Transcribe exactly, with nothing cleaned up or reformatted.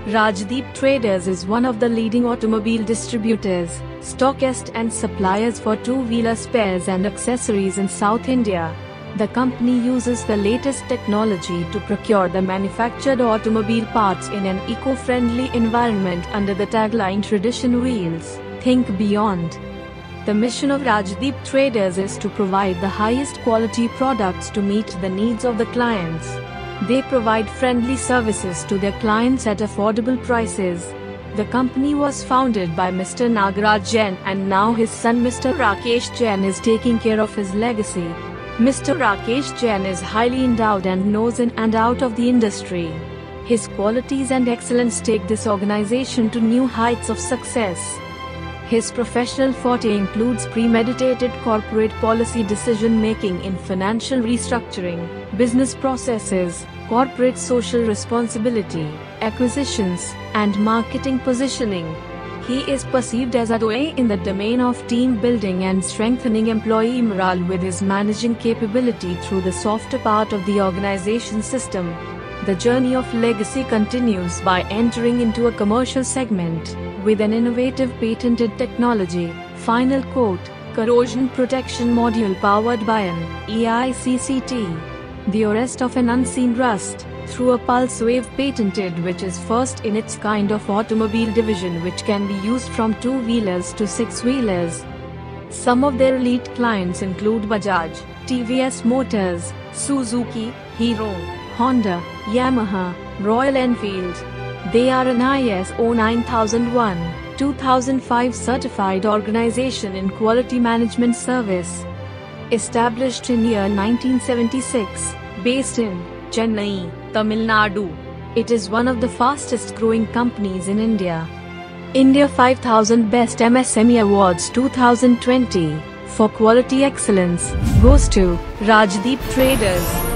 Rajdeep Traders is one of the leading automobile distributors, stockists and suppliers for two-wheeler spares and accessories in South India. The company uses the latest technology to procure the manufactured automobile parts in an eco-friendly environment under the tagline "Tradition Wheels, Think Beyond." The mission of Rajdeep Traders is to provide the highest quality products to meet the needs of the clients. They provide friendly services to their clients at affordable prices. The company was founded by Mister Nagaraj Jain, and now his son Mister Rakesh Jain is taking care of his legacy. Mister Rakesh Jain is highly endowed and knows in and out of the industry. His qualities and excellence take this organization to new heights of success. His professional forte includes premeditated corporate policy decision-making in financial restructuring, business processes, corporate social responsibility, acquisitions, and marketing positioning. He is perceived as a doyen in the domain of team building and strengthening employee morale with his managing capability through the softer part of the organization system. The journey of legacy continues by entering into a commercial segment with an innovative patented technology, Final Coat, corrosion protection module powered by an E I C C T. The arrest of an unseen rust through a pulse wave patented, which is first in its kind of automobile division, which can be used from two-wheelers to six-wheelers. Some of their elite clients include Bajaj, T V S Motors, Suzuki, Hero, Honda, Yamaha, Royal Enfield. They are an I S O nine thousand one, two thousand five certified organization in quality management service. Established in year nineteen seventy-six, based in Chennai, Tamil Nadu. It is one of the fastest growing companies in India. India five thousand Best M S M E Awards two thousand twenty for quality excellence goes to Rajdeep Traders.